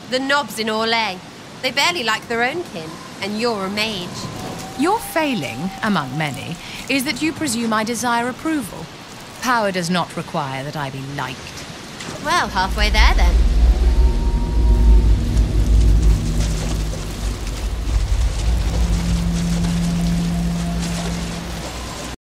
The knobs in Orlais. They barely like their own kin, and you're a mage. Your failing, among many, is that you presume I desire approval. Power does not require that I be liked. Well, halfway there then.